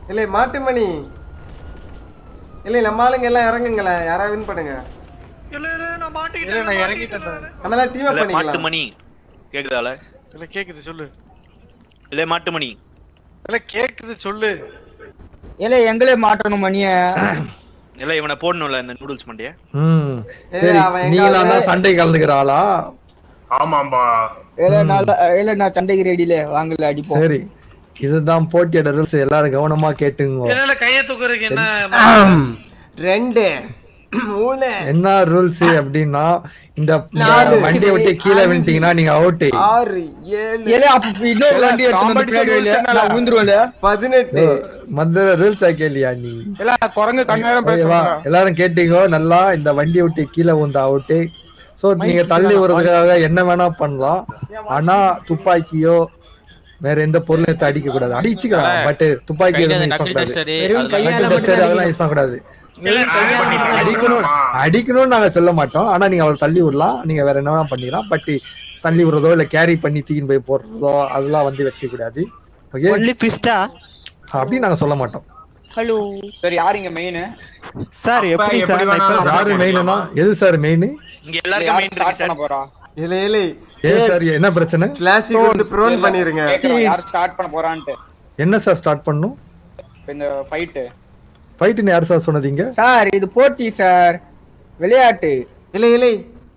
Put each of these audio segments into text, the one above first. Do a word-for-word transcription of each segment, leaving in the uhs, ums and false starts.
இல்லை மாட்டு மணி இல்லை நம்ம ஆளுங்க எல்லாம் இறங்குங்களே யாரா வின் பண்ணுங்க இல்ல இல்ல நான் மாட்டிக்கிட்டேன் நான் இறங்கிட்டேன் நம்மலாம் டீம் அப் பண்ணிக்கலாம் மாட்டு மணி கேக்குதால இல்ல கேக்குது சொல்லு இல்ல மாட்டு மணி இல்ல கேக்குது சொல்லு இல்ல எங்களே மாட்டணும் மணிய இல்ல இவனை போடணும்ல இந்த நூடுல்ஸ் மண்டிய ம் சரி நீங்களா தான் சண்டை கலந்துக்கறாளா ஆமாம்பா இல்ல நான் இல்ல நான் சண்டைக்கு ரெடில வாங்கல அடிப்போம் சரி இதுதான் போட்டியோட ரூல்ஸ் எல்லாரும் கவனமா கேட்டுங்க இல்ல இல்ல கைய தூக்குறதுக்கு என்ன ரெண்டு மூணு என்ன ரூல்ஸ் அப்படின்னா இந்த வண்டியை விட்டு கீழே விழுந்தீங்கன்னா நீங்க அவுட் ஆறு ஏழு இல்ல அப்ப இன்னொரு வண்டி எடுத்து நான் ஊந்துருவேன்ல பதினெட்டு மத்த ரூல்ஸ் கேளியா நீ இல்ல குரங்கு கண்ணேரம் பேசுறா எல்லாரும் கேட்டீங்க நல்லா இந்த வண்டியை விட்டு கீழே விழுந்த அவுட் சோ நீங்க தள்ளி விடுறதுக்காக என்ன வேணா பண்ணலாம் ஆனா துப்பாக்கியோ வேற எந்த பொருளும் எடுத்து அடிக்க கூடாது அடிச்சுக்கலாம் பட் துப்பாக்கி எதுவும் யூஸ் பண்ணக்கூடாது அதெல்லாம் யூஸ் பண்ணக்கூடாது அடிக்கணும் அடிக்கணும்னு நாங்க சொல்ல மாட்டோம் ஆனா நீங்க அவளை தள்ளி விடலாம் நீங்க வேற என்ன வேணா பண்ணிடலாம் பட் தள்ளி விடுறதோ இல்ல கேரி பண்ணி தூக்கின்னு போய் போடுறதோ அதெல்லாம் வந்து வச்சுக்க கூடாது ஓகே அப்படி நாங்க சொல்ல மாட்டோம் ஹலோ சரி யார் இங்க மெயின் சார் எப்படி சார் யாரு மெயின்னா எது சார் மெயின் இங்க எல்லாருக்கும் மெயின் இருக்கு சார் போறா இல்ல இல்ல ஏன் சார் என்ன பிரச்சனை ஸ்லாஷிங் வந்து ப்ரோன் பண்ணிருங்க யார் ஸ்டார்ட் பண்ண போறான்ட்டு என்ன சார் ஸ்டார்ட் பண்ணனும் இந்த ஃபைட் ஃபைட்னு யார் சார் சொன்னதீங்க சார் இது போட்டி சார் விளையாட்டு இல்ல இல்ல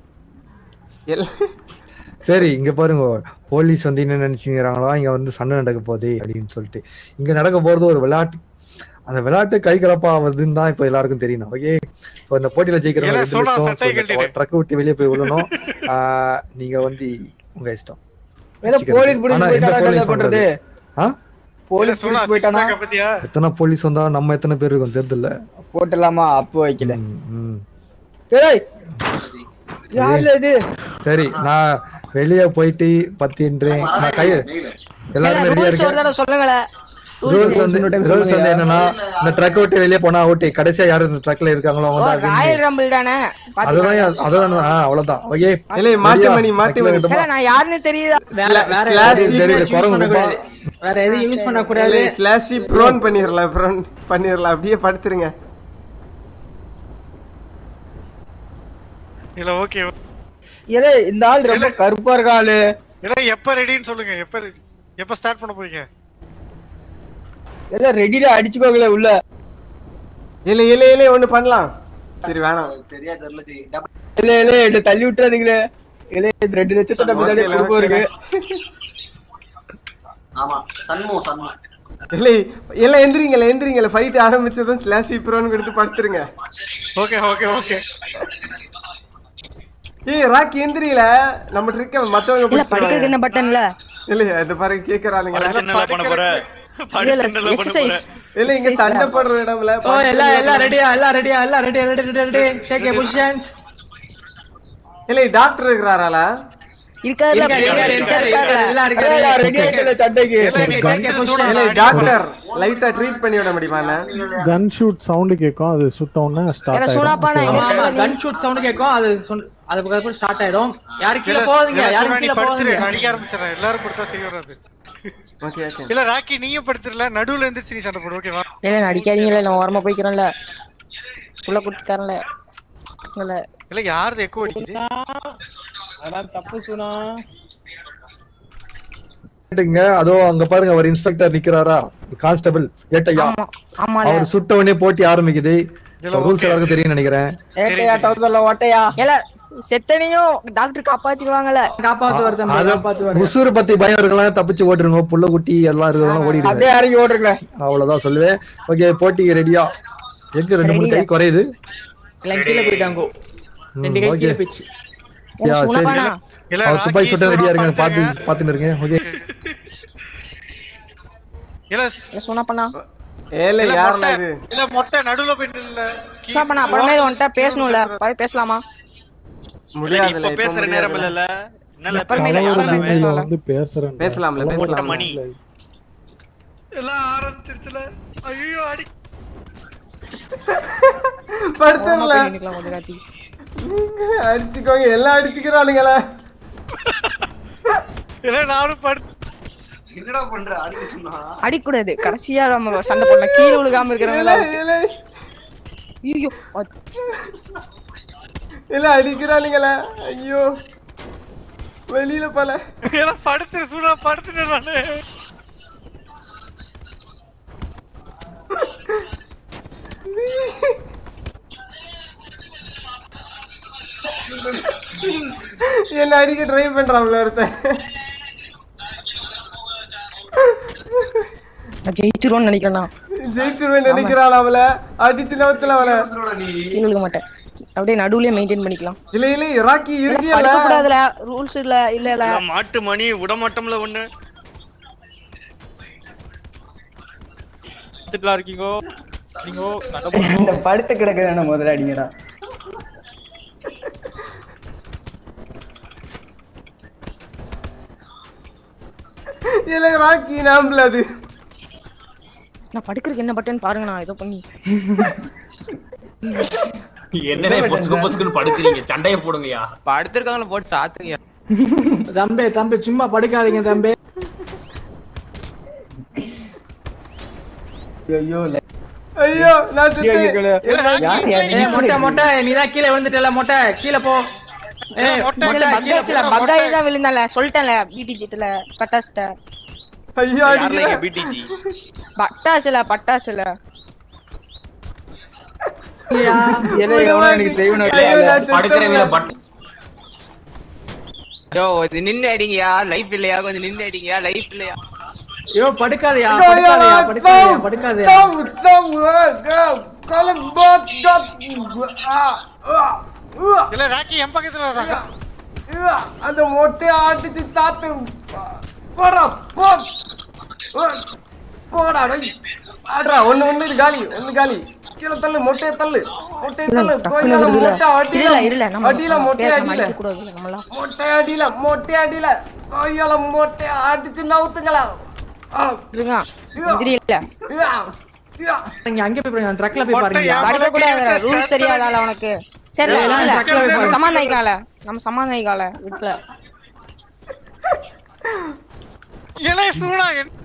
சரி இங்க பாருங்க போலீஸ் வந்து என்ன நினைச்சுக்கிறாங்களா இங்க வந்து சண்டை நடக்க போகுது அப்படின்னு சொல்லிட்டு இங்க நடக்க போறது ஒரு விளையாட்டு அந்த விளையாட்டு கை கலப்பாவதுன்னு தான் இப்போ எல்லாருக்கும் தெரியணும் ஓகே ஸோ இந்த போட்டியில ஜெயிக்கிறவங்க ட்ரக் விட்டு வெளியே போய் விழணும் நீங்க வந்து உங்க இஷ்டம் எத்தனை போலீஸ் வந்தா நம்ம எத்தனை பேர் இருக்கோம் தெரியல போட்டலாமா அப்போ வைக்கல சரி நான் வெளியே போயிட்டு பத்தின்றேன் நான் கைய எல்லாருமே ரெடியா இருக்கேன் சொல்லுங்களேன் ரூல்ஸ் வந்து ரூல்ஸ் வந்து என்னன்னா இந்த ட்ரக் விட்டு வெளியே போனா அவுட் கடைசியா யாரு இந்த ட்ரக்ல இருக்காங்களோ அவங்க தான் ராயல் ரம்பிள் தானே அதுதான் அதுதான் அவ்வளவுதான் ஓகே இல்ல மாட்டி மணி மாட்டி மணி நான் யாருன்னு தெரியுதா வேற குரங்கு வேற எதுவும் யூஸ் பண்ண கூடாது ஸ்லாஷ் ப்ரோன் பண்ணிரலாம் ப்ரோன் பண்ணிரலாம் அப்படியே படுத்துருங்க இல்ல ஓகே இல்ல இந்த ஆள் ரொம்ப கருப்பா இருக்காளு இல்ல எப்ப ரெடின்னு சொல்லுங்க எப்ப எப்ப ஸ்டார்ட் பண்ண போறீங்க எல்லாம் ரெடில அடிச்சுக்கோங்களே உள்ள இல்ல இல்ல இல்ல ஒண்ணு பண்ணலாம் சரி வேணாம் தெரியா தெரியல ஜி இல்ல இல்ல என்ன தள்ளி விட்டுறாதீங்களே இல்ல ரெண்டு லட்சத்தை நம்ம தள்ளி கொடுப்போ இருக்கு ஆமா சன்மோ சன்மோ இல்ல இல்ல எந்திரிங்கல எந்திரிங்கல ஃபைட் ஆரம்பிச்சதும் ஸ்லாஷ் ப்ரோன் எடுத்து படுத்துருங்க ஓகே ஓகே ஓகே ஏய் ராக்கி எந்திரில நம்ம ட்ரிக்க மத்தவங்க இல்ல படுக்கிறதுக்கு என்ன பட்டன்ல இல்ல இந்த பாருங்க கேக்குறானுங்க என்ன பண்ண போற எக்சர்சைஸ் இல்ல இங்க சண்டை போடுற இடம்ல ஓ எல்லாம் எல்லாம் ரெடியா எல்லாம் ரெடியா எல்லாம் ready ready ready ready take a positions இல்ல டாக்டர் இருக்கறாரால இருக்காருல எல்லாம் இருக்காங்க ரெடி ஆயிட்டல சண்டைக்கு இல்ல டாக்டர் லைட்டா ட்ரீட் பண்ணி விட முடியுமாண்ணா கன் ஷூட் சவுண்ட் கேக்கும் அது சுட்டோம்னா ஸ்டார்ட் ஆயிடும் சுனாப்பானா ஆமா கன் ஷூட் சவுண்ட் கேக்கும் அது அதுக்கு அப்புறம் ஸ்டார்ட் ஆயிடும் யாரு கீழ போவீங்க யாரு கீழ போவீங்க நான் அடிக்க ஆரம்பிச்சறேன் எல்லாரும் படுத்தா செய்யறது ஓகே ஓகே இல்ல ராக்கி நீயும் படுத்துறல நடுவுல எந்திரச்சு நீ சண்டை போடு ஓகேவா இல்ல அடிக்காதீங்கல நான் ஓரமா போய்க்கறேன்ல புள்ள குட்டிக்காரன்ல இல்ல இல்ல யாரது எக்கோ அடிக்குது அதான் தப்பு சொன்னா கேட்டுங்க அதோ அங்க பாருங்க ஒரு இன்ஸ்பெக்டர் நிக்கறாரா கான்ஸ்டபிள் ஏட்டையா அவர் சுட்டவனே போட்டி ஆரம்பிக்குது ரூல்ஸ் எல்லாருக்கும் தெரியும் நினைக்கிறேன் ஏட்டையா டவுசர்ல ஓட்டையா இல்ல செத்தனையும் டாக்டர் காப்பாத்திடுவாங்கல காப்பாத்து வரதம் காப்பாத்து வர உசுறு பத்தி பயம் இருக்கலாம் தப்பிச்சு ஓடுறீங்க புள்ள குட்டி எல்லாம் இருக்கலாம் ஓடிடுங்க அப்படியே இறங்கி ஓடுறீங்க அவ்வளவுதான் சொல்லுவேன் ஓகே போட்டிக்கு ரெடியா எங்க ரெண்டு மூணு கை குறையுது எல்லாம் கீழ போய்டாங்க ரெண்டு கை கீழ போச்சு யா சரி இல்ல துப்பாக்கி சுட்ட ரெடியா இருங்க பாத்து பாத்துன்னு இருங்க ஓகே இல்ல சொன்னா பண்ணா ஏல யாரல இது இல்ல மொட்டை நடுவுல போய் நில்ல சொன்னா பண்ணா அப்புறமே உன்கிட்ட பேசணும்ல போய் பேசலாமா முடியாது இப்ப பேசுற நேரம் இல்லல என்னல பேசலாம் வந்து பேசுறேன் பேசலாம்ல பேசலாம் மணி எல்லாம் ஆரம்பிச்சிருச்சுல ஐயோ அடி படுத்துறல அடிச்சுக்கோங்க எல்லாம் அடிச்சுக்கறானுங்களே இல்ல நானும் படு என்னடா பண்ற அடிக்க சொன்னா அடிக்க கூடாது கடைசியா நம்ம சண்டை போடலாம் கீழ விழுகாம இருக்கறவங்க ஐயோ இல்ல அடிக்கிறானுங்களே ஐயோ வெளியில போல ஏல படுத்து சூடா படுத்துட்டேன் நானு என்ன அடிக்க ட்ரை பண்றான்ல ஒருத்தன் ஜெயிச்சிருவோம்னு நினைக்கிறேன் ஜெயிச்சிருவேன் நினைக்கிறாள் அவளை அடிச்சு நவத்துல அவளை கீழ விழுக மாட்டேன் அப்படியே நடுவுலயே மெயின்டைன் பண்ணிக்கலாம் இல்ல இல்ல ராக்கி இருக்கியல படுக்க கூடாதுல ரூல்ஸ் இல்ல இல்ல இல்ல மாட்டு மணி விட மாட்டோம்ல ஒண்ணு திட்டலா இருக்கீங்கோ நீங்கோ இந்த படுத்து கிடக்குதானே முதல்ல அடிங்கடா இல்ல ராக்கி நாம்பல அது நான் படுக்கிறதுக்கு என்ன பட்டன் பாருங்க நான் ஏதோ பண்ணி என்னடா பொசுக்கு பொசுக்குன்னு படுக்குறீங்க சண்டைய போடுங்கயா படுத்துறவங்கள போட்டு சாத்துங்க தம்பி தம்பி சும்மா படுக்காதீங்க தம்பி ஐயோ ஐயோ நான் செத்தேன் ஏய் மொட்டை மொட்டை நீ தான் கீழ விழுந்துட்டல மொட்டை கீழ போ ஏய் மொட்டை பக்காயில பக்காய் தான் விழுந்தால சொல்லிட்டேன்ல பிடிஜிட்டல பட்டாஸ்ட ஐயோ யாரல பிடிஜி பட்டாசுல பட்டாசுல ஏலே எவனோ எனக்கு செய்வனோ இல்ல படுக்கறவங்கள பட் யோ இது நின்னு அடிங்கயா லைஃப் இல்லையா கொஞ்சம் நின்னு அடிங்கயா லைஃப் இல்லையா ஐயோ படுக்காதயா படுக்காதயா படுக்காதயா படுக்காதயா சாவு சாவு காலம் பாத் டாட் இல்ல ராக்கி என் பக்கத்துல வராங்க அந்த மொட்டை ஆட்டிச்சு தாத்து போடா போட் போடா டேய் ஆட்ரா ஒன்னு ஒன்னு இது காலி ஒன்னு காலி கீழ தள்ளு மொட்டைய தள்ளு மொட்டைய தள்ளு கோயில மொட்டை அடில இல்ல நம்ம அடில மொட்டை அடில கூடாது நம்மள மொட்டை அடில மொட்டை அடில கோயில மொட்டை அடிச்சு நவுத்துங்களா இருங்க எந்திரி இல்ல நீங்க அங்க போய் பாருங்க ட்ரக்ல போய் பாருங்க படுக்க கூடாது ரூல்ஸ் தெரியாதால உனக்கு சரி இல்ல சமாதானிக்கால நம்ம சமாதானிக்கால விட்ல ஏலே சூடா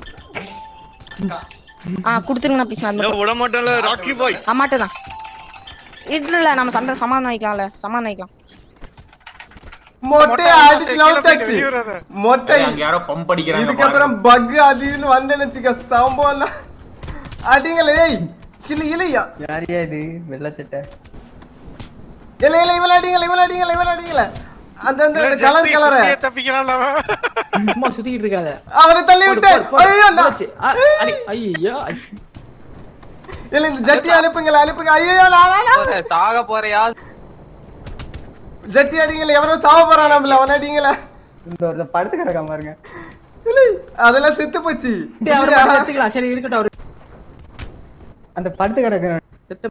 ஆ குடுத்துருங்க ப்ளீஸ் நான் விட மாட்டோம்ல ராக்கி பாய் அம்மாட்ட தான் இல்ல நம்ம சண்டை சமாதானிக்கலாம்ல சமாதானிக்கலாம் மொட்டை அடிச்சு நவுத்தாச்சு மொட்டை அங்க யாரோ பம்ப் அடிக்கறாங்க இதுக்கு அப்புறம் பக் அதுன்னு வந்தேன்னு வெச்சுக்க சம்பவம் அடிங்களே ஏய் சில இலையா யாரியா இது வெள்ளை சட்டை இல்ல இல்ல இவன் அடிங்கள இவன் அடிங்கள இவன் அடிங்கள அந்த அந்த கலர் கலர் தப்பிக்கிறான்ல அவன் சும்மா சுத்திட்டு இருக்காத அவனை தள்ளி விட்டு ஐயோ ஐயோ இல்ல இந்த ஜட்டி அனுப்புங்க அனுப்புங்க ஐயோ நான் சாக போறயா ஜட்டி அடிங்கள எவனோ சாவ போறான் நம்மள அவன் அடிங்கள இந்த ஒரு படுத்து கிடக்காம பாருங்க இல்ல அதெல்லாம் செத்து போச்சு அவரை எடுத்துக்கலாம் சரி இருக்கட்டும் அவரு அந்த படுத்து கிடக்குற செத்து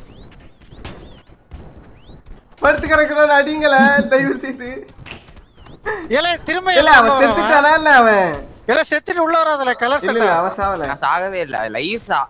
படுத்து கிடக்குறான் அடிங்கள தயவு செய்து ஏலே திரும்ப இல்ல அவன் செத்துட்டானா இல்ல அவன் ஏலே செத்துட்டு உள்ள வராதல கலர் இல்ல சட்டை அவன் சாவல நான் சாகவே இல்ல லைவ் சா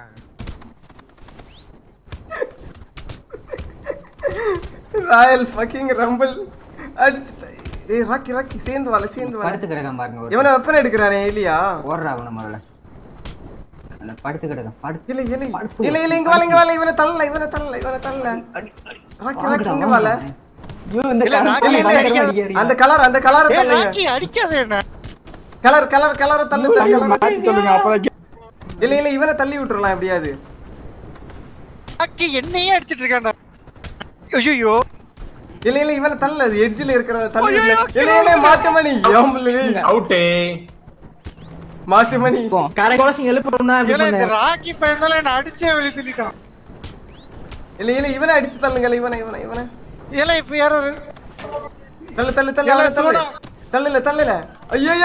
ராயல் ஃபக்கிங் ரம்பிள் அடிச்சு ஏய் ராக்கி ராக்கி சேர்ந்து வால சேர்ந்து வால படுத்து கிடக்காம பாருங்க இவனை வெப்பன் எடுக்கறானே இல்லையா ஓடுறா அவன முதல்ல அந்த படுத்து கிடக்காம படுத்து இல்ல இல்ல இல்ல இல்ல இங்க வால இங்க வால இவனை தள்ளல இவனை தள்ளல இவனை தள்ளல ராக்கி ராக்கி இங்க வால ஐயோ இந்த இல்ல, ராக்கி கலர் அந்த கலர் அந்த கலரை ஏய் தள்ளுங்க ராக்கி அடிக்காதே என்ன கலர் கலர் கலரை தள்ளு கலர் மாத்தி சொல்லுங்க அப்பதான் இல்ல இல்ல இவனை தள்ளி விட்டுறலாம் எப்படியாவது ராக்கி என்னையே அடிச்சிட்டு இருக்கான்டா ஐயோ இல்ல இல்ல இவனை தள்ளல எட்ஜ்ல இருக்கிற தள்ளி விடல இல்ல இல்ல மாட்டுமணி யோம்ல அவுட் மாட்டுமணி கரை கோஷம் எழுப்பணும்னா இப்படி ஏலே இந்த பண்ணு. ராக்கி பையனால என்ன அடிச்சே வெளிய தள்ளிட்டான் இல்ல இல்ல இவனை அடிச்சு தள்ளுங்க இவனை இவனை இவனை ஏலே இப்ப யாரோ தள்ளு தள்ளு தள்ளு இல்ல, அவனை தள்ளு சூடா. தள்ளுல தள்ளுல ஐயோ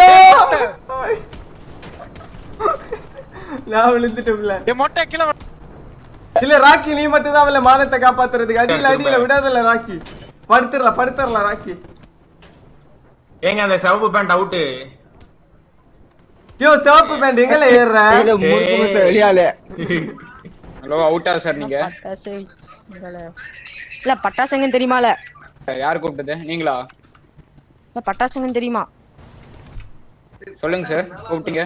நான் விழுந்துட்டேன்ல ஏ மொட்டை கீழ இல்ல ராக்கி நீ மட்டும் தான் அவளை மானத்தை காப்பாத்துறதுக்கு அடியில அடியில விடாதல ராக்கி படுத்துறல படுத்துறல ராக்கி ஏங்க அந்த சிவப்பு பேண்ட் அவுட் யோ சிவப்பு பேண்ட் எங்கல ஏறுற வெளியால ஹலோ அவுட்டா சார் நீங்க பட்டாசு இல்ல பட்டாசுங்கன்னு தெரியுமால யார் கூப்பிட்டது நீங்களா இல்ல பட்டாசுங்கன்னு தெரியுமா சொல்லுங்க சார் கூப்பிட்டீங்க.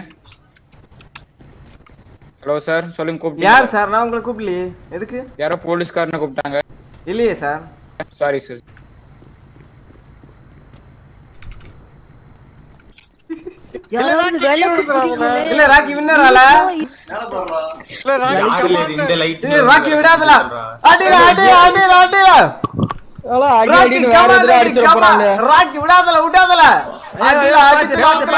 ஹலோ சார் சொல்லுங்க கூப்பிட்டீங்க. யார் சார்? நான் உங்களை கூப்பிடலையே. எதுக்கு? யாரோ போலீஸ்காரனை கூப்பிட்டாங்க. இல்லையே சார். Sorry sir. இல்ல ராக்கி வின்னரால. இல்ல ராக்கி இந்த லைட் ராக்கி விடாதல. அடில அடி அடில அடில. அல அடி அடி வேற எதுல அடிச்சிர போறாங்க. ராக்கி விடாதல விடாதல. அடில அடி ராக்கி.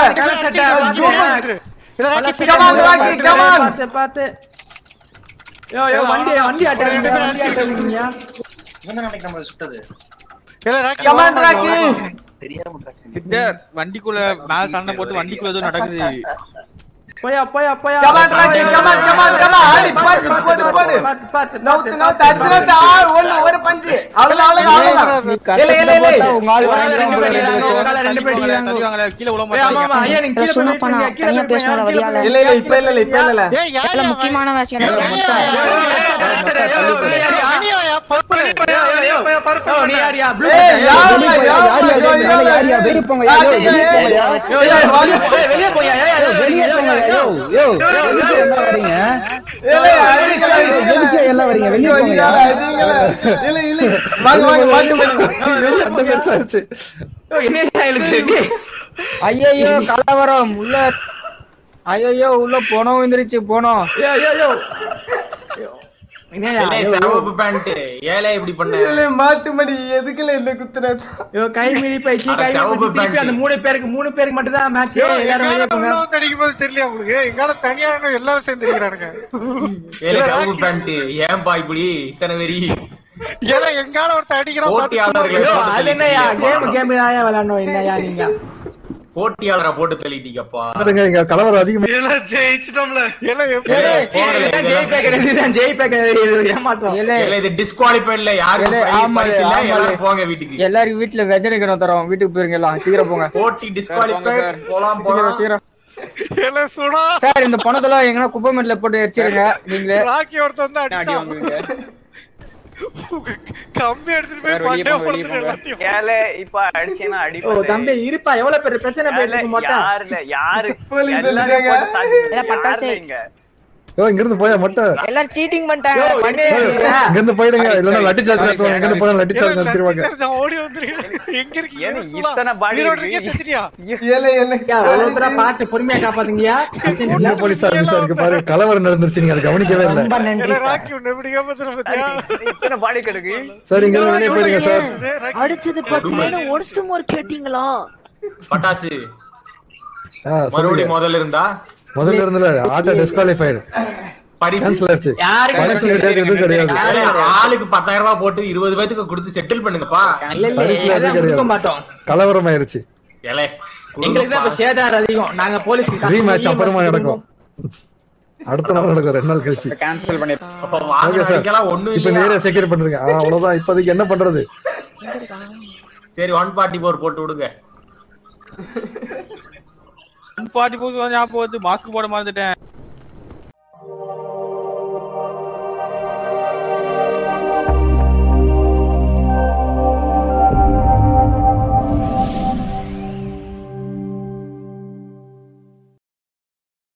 இல்ல ராக்கி கமான் ராக்கி கமான். பாத்து பாத்து. யோ யோ வண்டி வண்டி அட்டறீங்க வண்டி அட்டறீங்க. இவன் தான் நினைக்கிறேன் நம்ம சுட்டது. இல்ல ராக்கி கமான் ராக்கி. தெரியாம ராக்கி. சிஸ்டர் வண்டிக்குள்ள மேல சண்டை போட்டு வண்டிக்குள்ள ஏதோ நடக்குது. போயா போயா போயா. Come on Rocky come on come on come on. அடி பாத்து போடு போடு. பாத்து பாத்து நவுத்து நவுத்து அடிச்சனத ஒன்னு ஒரு பஞ்சு. அவ்வளவு அவ்வளவு அவ்வளவு. இல்ல இல்ல இல்ல. உங்க ஆளு வாங்க ரெண்டு பேர் தள்ளுவாங்களே கீழ விழ போய் ஆமா ஆமா ஐயா நீங்க கீழ சும்மா போய் பண்ணா தனியா பேசணும் வரியால. இல்ல இல்ல இப்ப இல்ல இப்ப இல்ல. ஏய் யார் இல்ல முக்கியமான விஷயம் எனக்கு மச்சான். நீ யாரியா ப்ளூ ஏய் யார் யார் யார் யார் வெளிய போங்க யோ வெளிய போங்க வெளிய போங்க வெளிய போங்க யோ யோ என்ன வரீங்க இல்ல அடிங்கள எதுக்கு எல்லாம் வரீங்க வெளிய போங்க அடிங்கள இல்ல இல்ல வாங்க வாங்க மாட்டு பண்ணி சண்டை பெருசாச்சு. யோ என்ன இருக்கு ஐயோ கலவரம் உள்ள ஐயோ உள்ள போனோம் எந்திரிச்சு போனோம் யோ யோ யோ ஏலே சரவப்பு பேண்ட் ஏலே இப்படி பண்ண இல்ல மாட்டு மணி எதுக்குல என்ன குத்துற? யோ கை மீறி பைச்சி கை மீறி அந்த மூணு பேருக்கு மூணு பேருக்கு மட்டும் தான் மேட்ச் எல்லாரும் வெளிய போங்க. இன்னும் அடிக்கும் போது தெரியல உங்களுக்கு. எங்கால தனியா எல்லாரும் சேர்ந்து அடிக்கிறானுங்க. ஏலே சரவப்பு பேண்ட் ஏன்பா இப்படி இத்தனை வெறி? ஏல எங்கால ஒருத்த அடிக்கிறான். போட்டியாளர்களை யோ அது என்னயா கேம் கேம் ஆயா விளையாடணும் என்னயா நீங்க போட்டியாளரை போட்டு தள்ளிட்டீங்கப்பா. பாருங்க இங்க கலவரம் அதிகமா. ஏல ஜெயிச்சிட்டோம்ல. ஏல ஏலே, போங்கலே, ஜெய் பேக்கறது தான் ஜெய் பேக்கறது ஏமாத்தோம். ஏலே இது டிஸ்குவாலிஃபைட்ல யாருக்கு பரிசு இல்ல. எல்லாரும் போங்க வீட்டுக்கு. எல்லாரும் வீட்ல வெஜனிக்கணும் தரோம். வீட்டுக்கு போயிருங்க எல்லாம் சீக்கிரம் போங்க. போட்டி டிஸ்குவாலிஃபைட் போலாம் போலாம். சீக்கிரம் ஏல சுடா. சார் இந்த பணத்தெல்லாம் எங்கனா குப்பை மேட்ல போட்டு எரிச்சிருங்க நீங்களே. ராக்கி ஒருத்த வந்து அடி அடிச்சான். வாங்குவீங்க. கம்பி எடுத்துட்டு போய் பட்டே போடுறது எல்லாத்தையும். ஏலே இப்ப அடிச்சேனா அடி. ஓ தம்பி இருப்பா எவ்வளவு பெரிய பிரச்சனை போயிட்டு மாட்டா. யாருல யாரு போலீஸ் வந்துட்டாங்க. இல்ல பட்டாசு. யோ இங்க இருந்து போயா மொட்டை. எல்லாரும் சீட்டிங் பண்ணிட்டாங்க. இங்க இருந்து போயிடுங்க இல்லனா லட்டி சார்ஜ் நடத்துவாங்க. இங்க இருந்து போனா லட்டி சார்ஜ் நடத்திடுவாங்க. ஓடி வந்துருங்க. எங்க இருக்கீங்க? ஏன் இத்தனை பாடி இருக்கு? செத்துறியா? ஏல ஏல ஒருத்தர பார்த்து பொறுமையா காப்பாத்துங்கயா. என்ன போலீஸ் ஆபீசர் இருக்கு பாரு கலவரம் நடந்துருச்சு நீங்க அதை கவனிக்கவே இல்ல. ரொம்ப நன்றி ஏல சார். ராக்கி உன்னை எப்படி காப்பாத்துற பாத்தியா? இத்தனை பாடி கிடக்கு. சார் இங்க இருந்து வெளிய போயிடுங்க சார். அடிச்சது பத்தின ஒருஸ்ட் மோர் கேட்டிங்களா? பட்டாசு ஆ மறுபடியும் முதல்ல இருந்தா முதல்ல இருந்துல ஆட்டோ டிஸ்குவாலிஃபைடு. பரிசு கேன்சல் ஆச்சு. யாருக்கு பரிசு கிடையாது எதுவும் கிடையாது. ஏலே, ஆளுக்கு பத்தாயிரம் ரூபாய் போட்டு இருபது பேத்துக்கு கொடுத்து செட்டில் பண்ணுங்கப்பா. இல்ல இல்ல பரிசுல எதுவும் எல்லாம் கொடுக்க கிடையாது. மாட்டோம். கலவரம் ஆயிருச்சு. ஏலே எங்களுக்கு தான் இப்ப சேதாரம் அதிகம். நாங்க போலீஸ்க்கு ரீமேட்ச் அப்புறமா நடக்கும். அடுத்த நாள் நடக்கும் ரெண்டு நாள் கழிச்சு. கேன்சல் பண்ணி அப்ப வாங்க ஓகே சார். அடிக்கலாம் ஒண்ணும் இப்ப இல்லையா? நேரா செக்யூர் பண்றீங்க. ஆ அவ்வளவுதான். இப்போதைக்கு என்ன பண்றது? சரி ஒன் ஃபார்ட்டி ஃபோர் போட்டு விடுங்க. ஒன் ஃபார்ட்டி ஃபோர் ஞாபகம் வந்து மாஸ்க் போட மறந்துட்டேன்.